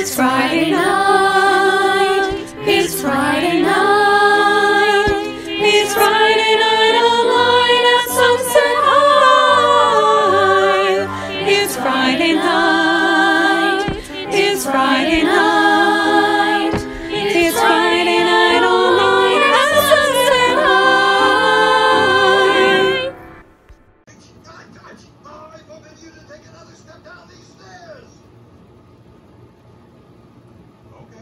It's Friday night. It's Friday night. It's Friday night online at Sunset High. It's Friday night. It's Friday night. It's Friday night online at Sunset High. I forbid you to take another step down these stairs. Okay.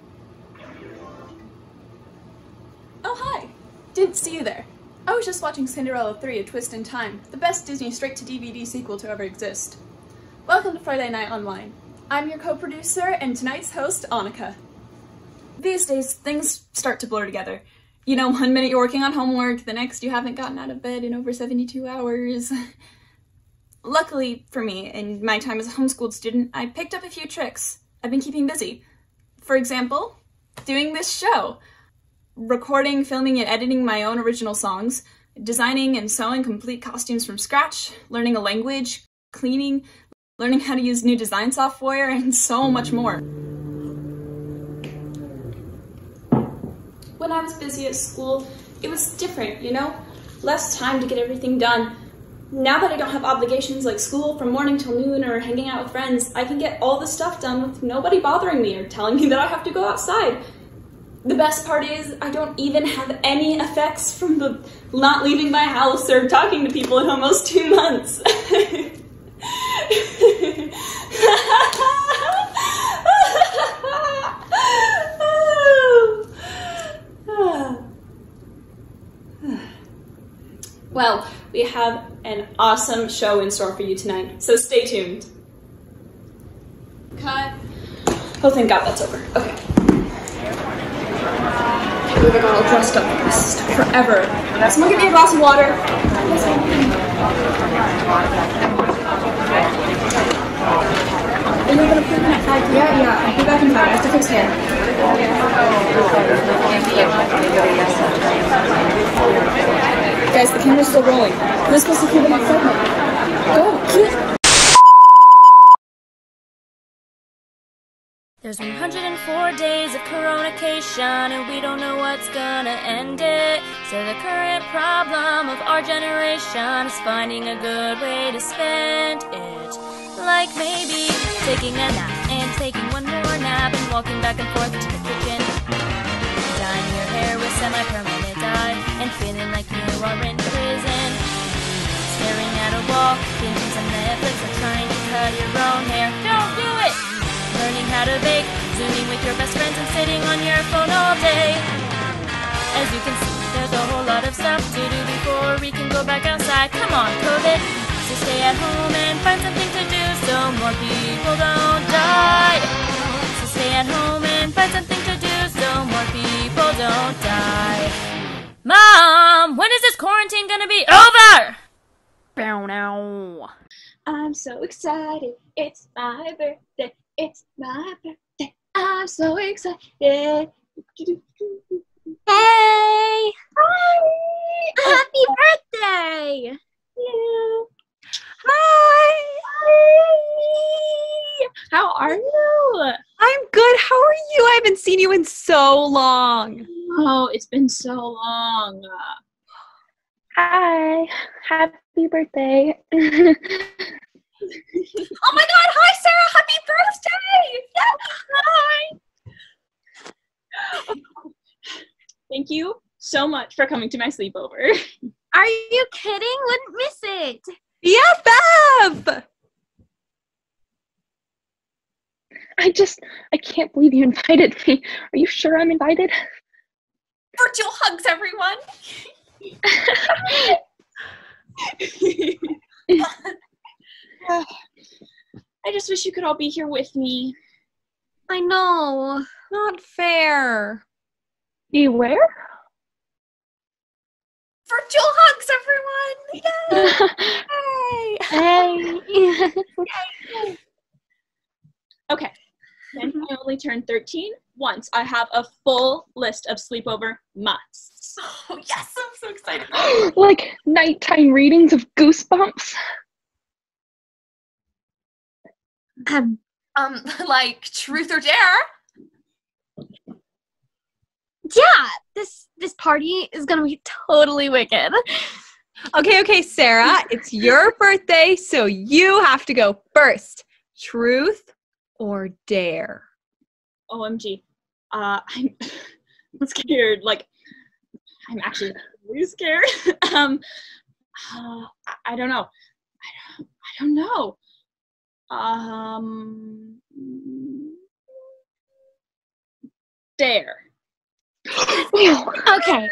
Oh, hi! Didn't see you there. I was just watching Cinderella 3: A Twist in Time, the best Disney straight-to-DVD sequel to ever exist. Welcome to Friday Night Online. I'm your co-producer and tonight's host, Annika. These days, things start to blur together. You know, one minute you're working on homework, the next you haven't gotten out of bed in over 72 hours. Luckily for me, in my time as a homeschooled student, I picked up a few tricks. I've been keeping busy. For example, doing this show. Recording, filming, and editing my own original songs, designing and sewing complete costumes from scratch, learning a language, cleaning, learning how to use new design software, and so much more. When I was busy at school, it was different, you know? Less time to get everything done. Now that I don't have obligations like school from morning till noon or hanging out with friends, I can get all the stuff done with nobody bothering me or telling me that I have to go outside. The best part is I don't even have any effects from the not leaving my house or talking to people in almost 2 months. Well, we have an awesome show in store for you tonight, so stay tuned. Cut. Oh, thank God that's over. Okay. I got all dressed up for this forever. Someone give me a glass of water. Are you gonna put them at 5? Yeah. I'll be back in 5. I have to fix hair. Guys, the camera's still rolling. We're supposed to keep the next segment. Go, keep. There's 104 days of coronation, and we don't know what's gonna end it. So the current problem of our generation is finding a good way to spend it. Like maybe taking a nap and taking one more nap and walking back and forth to the kitchen. Dyeing your hair with semi-permanent dye and feeling like you are in prison. Staring at a wall, binging some Netflix or trying to cut your own hair. Don't do it! Learning how to bake, zooming with your best friends and sitting on your phone all day. As you can see, there's a whole lot of stuff to do before we can go back outside. Come on, COVID! So stay at home and find something to do so more people don't die. So stay at home and find something to do so more people don't die. Mom, when is this quarantine gonna be over? Bow now. I'm so excited. It's my birthday. It's my birthday. I'm so excited. Hey! Hi! Happy birthday! Yeah. Hi! How are you? I'm good. How are you? I haven't seen you in so long. Oh, it's been so long. Hi. Happy birthday. Oh my god, hi Sarah, happy birthday! Hi. Thank you so much for coming to my sleepover. Are you kidding? Wouldn't miss it. Yeah, Bev! I can't believe you invited me. Are you sure I'm invited? Virtual hugs, everyone! I just wish you could all be here with me. I know. Not fair. Beware? Virtual hugs, everyone! Yay! Hey. Okay. Then I only turned 13 once. I have a full list of sleepover musts. Oh yes, I'm so excited. Like nighttime readings of Goosebumps. Like truth or dare? Yeah, this party is gonna be totally wicked. Okay, Sarah, it's your birthday, so you have to go first. Truth or dare? OMG. I'm scared. Like, I'm actually really scared. I don't know. I don't know. Dare. Okay.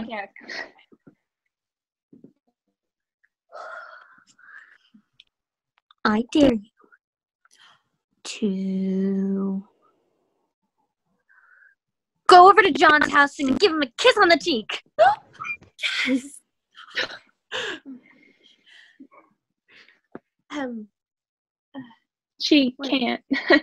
I dare you to go over to John's house and give him a kiss on the cheek. Yes. She Wait. can't.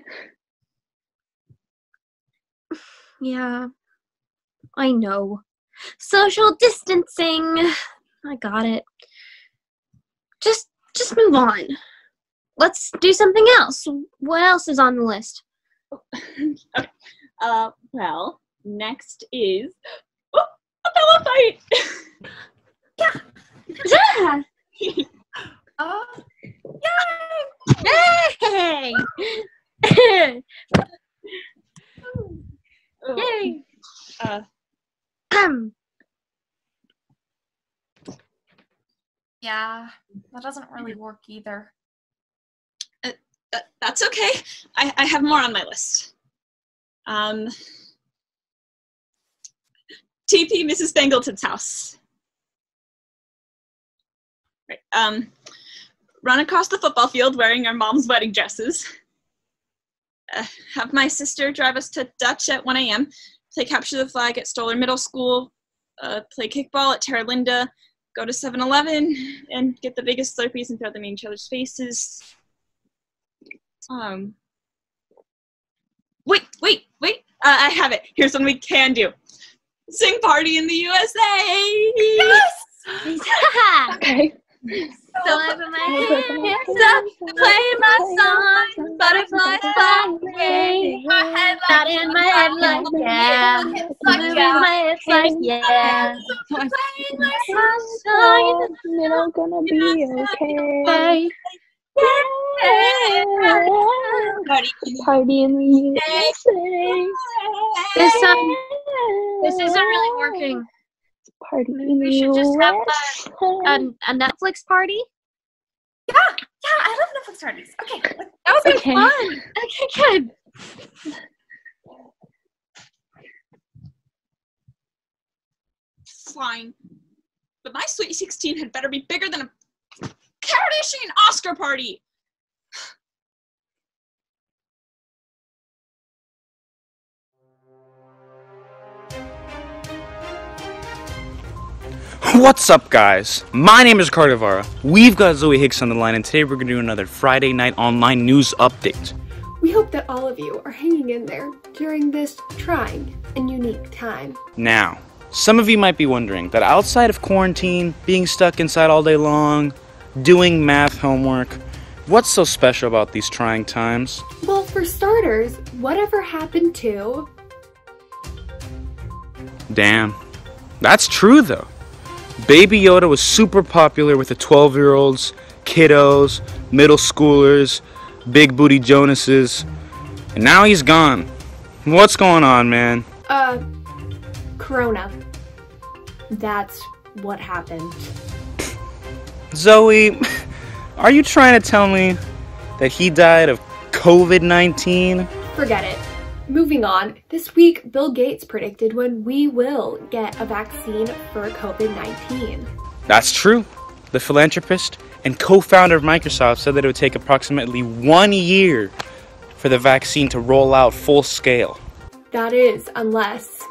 Yeah, I know. Social distancing. I got it. Just move on. Let's do something else. What else is on the list? Okay. Well, next is a pillow fight. Yeah. Yay! Yay! Yeah, that doesn't really work either. That's okay. I have more on my list. TP Mrs. Spangleton's house. Right. Run across the football field wearing our mom's wedding dresses. Have my sister drive us to Dutch at 1 a.m. Play capture the flag at Stoller Middle School. Play kickball at Terra Linda. Go to 7-Eleven and get the biggest Slurpees and throw them in each other's faces. Wait. I have it. Here's what we can do. Sing party in the USA! Yes! Okay. So I put my hands up, play my song, butterflies fly away. Not in my head like yeah, moving my hips like yeah. Playing my song, It's gonna be okay. Party in the USA. This isn't really working. Party in the We should just have a Netflix party. Yeah, I love Netflix parties. Okay, That would be Okay. fun. Okay, good. Fine. But my Sweet 16 had better be bigger than a Kardashian Oscar party. What's up, guys? My name is Cardivara. We've got Zoe Hicks on the line, and today we're going to do another Friday Night Online news update. We hope that all of you are hanging in there during this trying and unique time. Now, some of you might be wondering that outside of quarantine, being stuck inside all day long, doing math homework, what's so special about these trying times? Well, for starters, whatever happened to... Damn. That's true, though. Baby Yoda was super popular with the 12-year-olds, kiddos, middle schoolers, big booty Jonases, and now he's gone. What's going on, man? Corona. That's what happened. Zoe, are you trying to tell me that he died of COVID-19? Forget it. Moving on, this week Bill Gates predicted when we will get a vaccine for COVID-19. That's true. The philanthropist and co-founder of Microsoft said that it would take approximately 1 year for the vaccine to roll out full scale. That is, unless...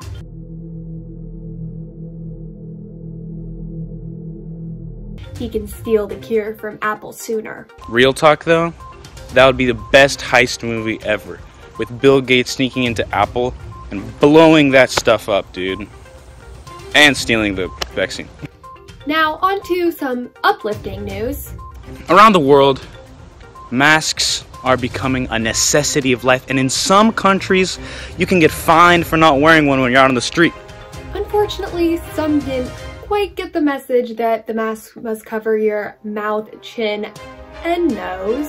he can steal the cure from Apple sooner. Real talk though, that would be the best heist movie ever, with Bill Gates sneaking into Apple and blowing that stuff up, dude. And stealing the vaccine. Now, on to some uplifting news. Around the world, masks are becoming a necessity of life, and in some countries, you can get fined for not wearing one when you're out on the street. Unfortunately, some didn't quite get the message that the mask must cover your mouth, chin, and nose.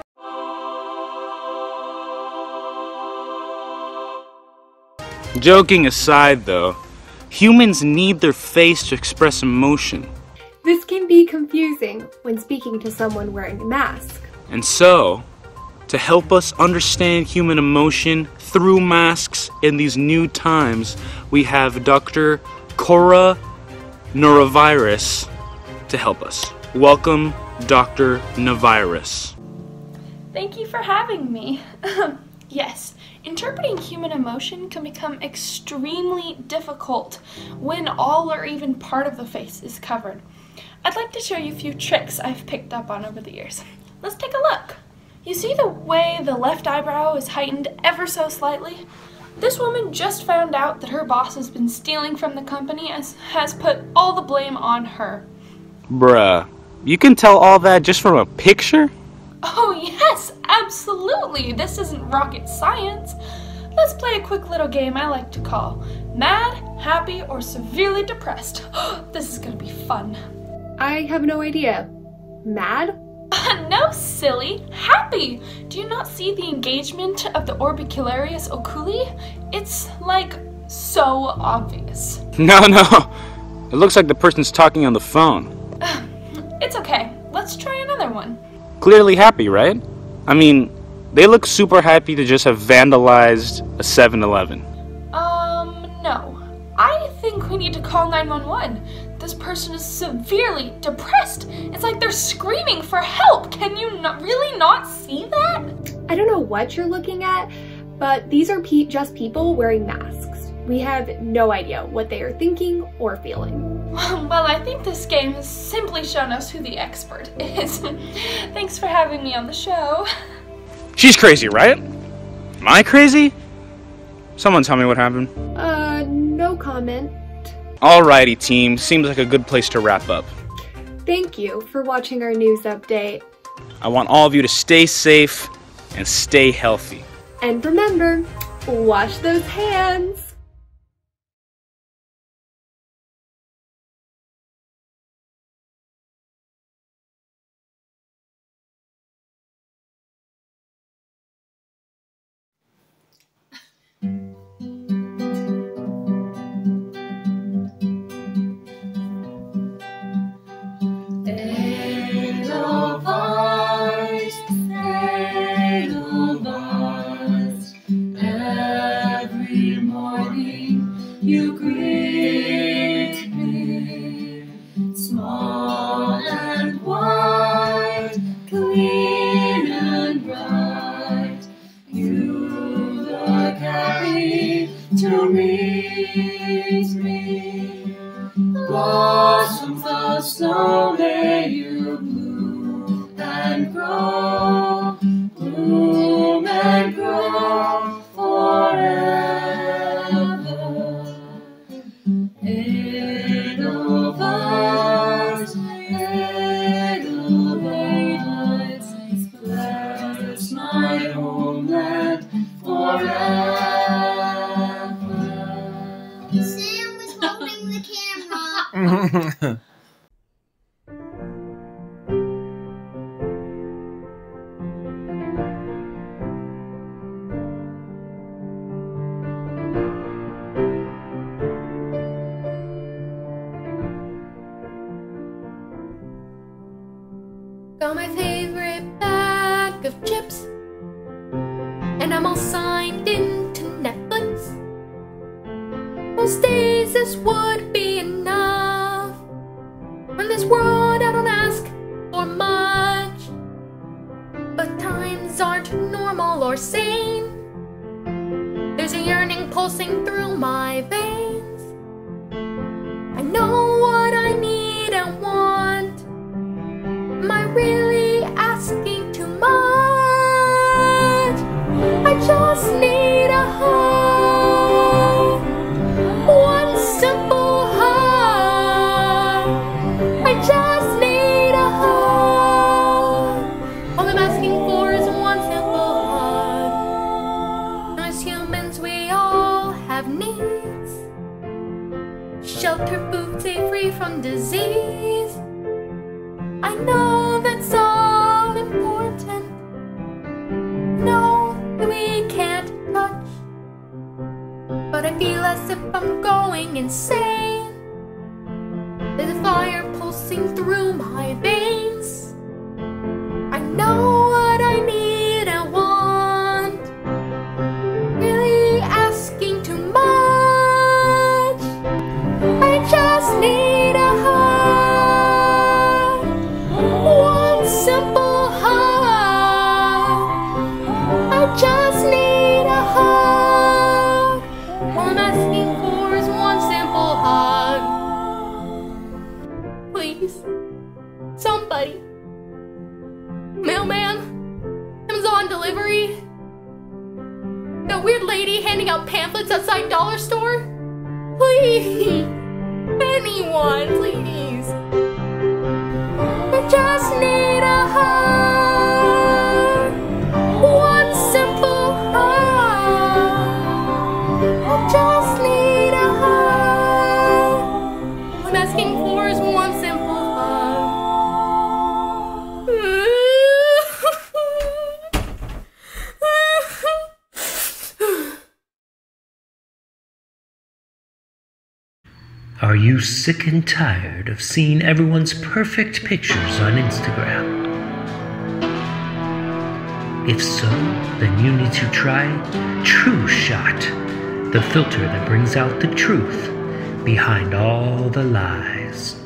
Joking aside though, humans need their face to express emotion. This can be confusing when speaking to someone wearing a mask. And so, to help us understand human emotion through masks in these new times, we have Dr. Cora Norovirus to help us. Welcome, Dr. Navirus. Thank you for having me. Yes, interpreting human emotion can become extremely difficult when all or even part of the face is covered. I'd like to show you a few tricks I've picked up on over the years. Let's take a look. You see the way the left eyebrow is heightened ever so slightly? This woman just found out that her boss has been stealing from the company and has put all the blame on her. Bruh, you can tell all that just from a picture? Oh yes, absolutely. This isn't rocket science. Let's play a quick little game I like to call Mad, Happy, or Severely Depressed. This is gonna be fun. I have no idea. Mad? No, silly. Happy! Do you not see the engagement of the orbicularis oculi? It's like so obvious. No. It looks like the person's talking on the phone. It's okay. Let's try another one. Clearly happy, right? I mean, they look super happy to just have vandalized a 7-Eleven. No. I think we need to call 911. This person is severely depressed. It's like they're screaming for help. Can you really not see that? I don't know what you're looking at, but these are just people wearing masks. We have no idea what they are thinking or feeling. Well, I think this game has simply shown us who the expert is. Thanks for having me on the show. She's crazy, right? Am I crazy? Someone tell me what happened. No comment. Alrighty, team. Seems like a good place to wrap up. Thank you for watching our news update. I want all of you to stay safe and stay healthy. And remember, wash those hands. Every morning you greet me, small and white, clean and bright. You look happy to meet me. Blossoms of snow, may you bloom and grow, bloom and grow forever. Edelweiss, Edelweiss, bless my homeland forever. Sam was holding the camera. Got my favorite bag of chips, and I'm all signed into Netflix. Most days this would be enough. In this world I don't ask for much, but times aren't normal or sane. There's a yearning pulsing through my veins. I know what I need and want. Am I really asking too much? I just need a hug, one simple hug. I just need a hug. All I'm asking for is one simple going insane. There's a fire pulsing through my veins. I know what I need and want. Really asking too much. I just need a hug. One simple hug. I just need a hug. All I'm asking for is one simple hug. Please, somebody. Mailman, Amazon delivery. That weird lady handing out pamphlets outside dollar store. Please, anyone, please. I just need a hug. One simple hug. I just need a hug. All I'm asking for is one simple hug. Are you sick and tired of seeing everyone's perfect pictures on Instagram? If so, then you need to try True Shot, the filter that brings out the truth behind all the lies.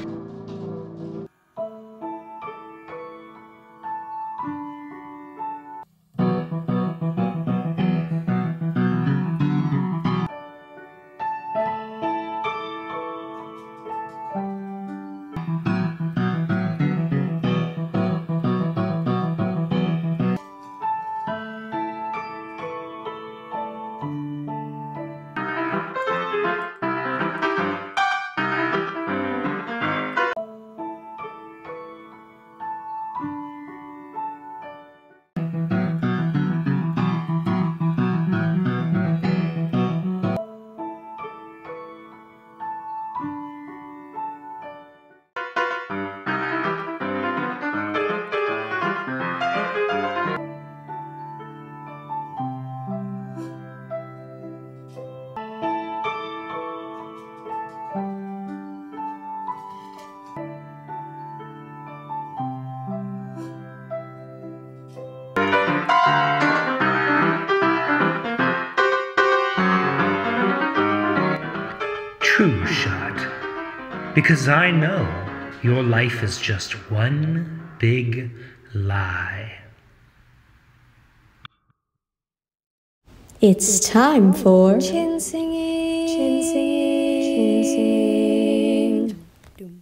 True Shot, because I know your life is just one big lie. It's time for Chin singing. Chin singing. Chin singing.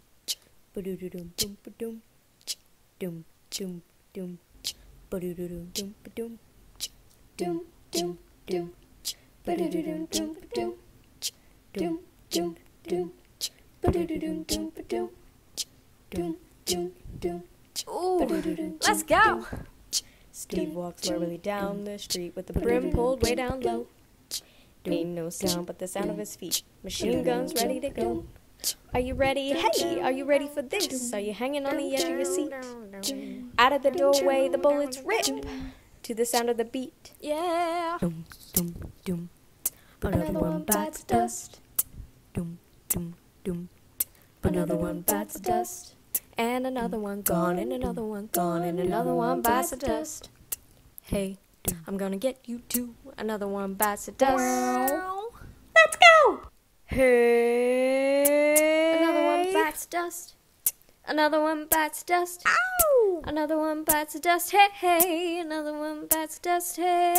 Ooh, let's go. Steve walks slowly down the street with the brim pulled way down low. Made no sound but the sound of his feet. Machine guns ready to go. Are you ready? Hey, are you ready for this? Are you hanging on the edge of your seat? Out of the doorway the bullets rip to the sound of the beat. Yeah. Dum, dum, dum. Another one bites dust. Dum, dum, dum. Another one bites dust. And another one gone, and another one gone, and another one bites the dust. Hey, I'm gonna get you too. Another one bites the dust. Let's go! Hey, Another one bites dust. another one bites dust. Ow! Another one bites the dust. Hey, hey, another one bites dust. Hey,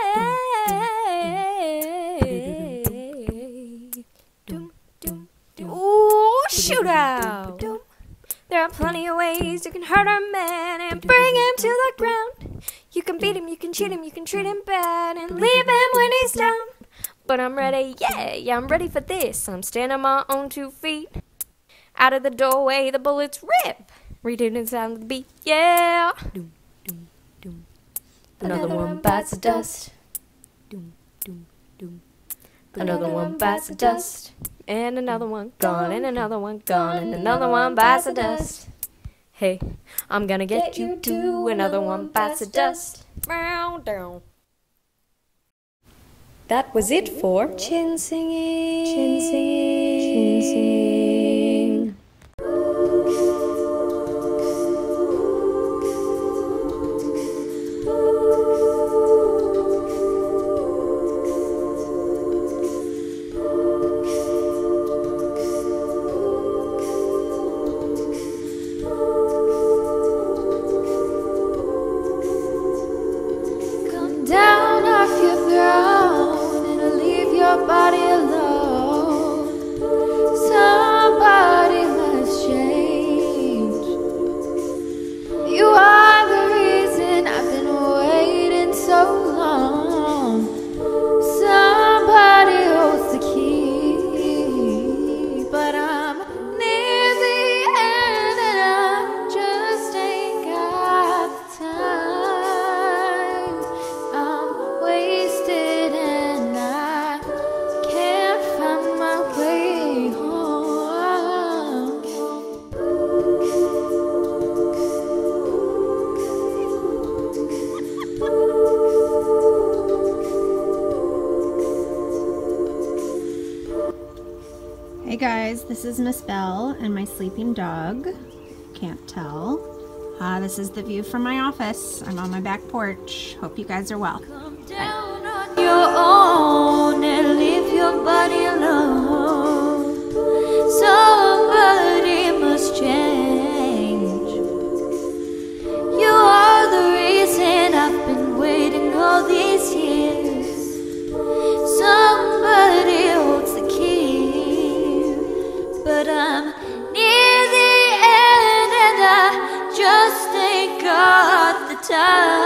dum, dum, dum. Ooh, shootout. There are plenty of ways you can hurt a man and bring him to the ground. You can beat him, you can cheat him, you can treat him bad and leave him when he's down. But I'm ready, yeah, I'm ready for this. I'm standing on my own 2 feet. Out of the doorway, the bullets rip. Reading the sound of the beat, yeah. Doom, doom, doom. Another one bites the dust. Doom, doom, doom. Another one bites the dust. And another one gone, and another one gone, and another one bites the dust. Hey, I'm gonna get you too. Another one bites the dust. Down, down. That was it for Chin Singing. Chin Singing. Chin Singing. Come down off your throne and leave your body alone. Somebody must change. You are the reason I've been waiting so long. Somebody holds the key, but I'm near the end and I just ain't got the time. I'm wasted and I can't find my way home. Hey guys, this is Miss Belle and my sleeping dog. Can't tell. This is the view from my office. I'm on my back porch. Hope you guys are well. Down on your own and leave your body alone. Somebody must change. You are the reason I've been waiting all these years. Somebody holds the key, but I'm near the end and I just ain't got the time.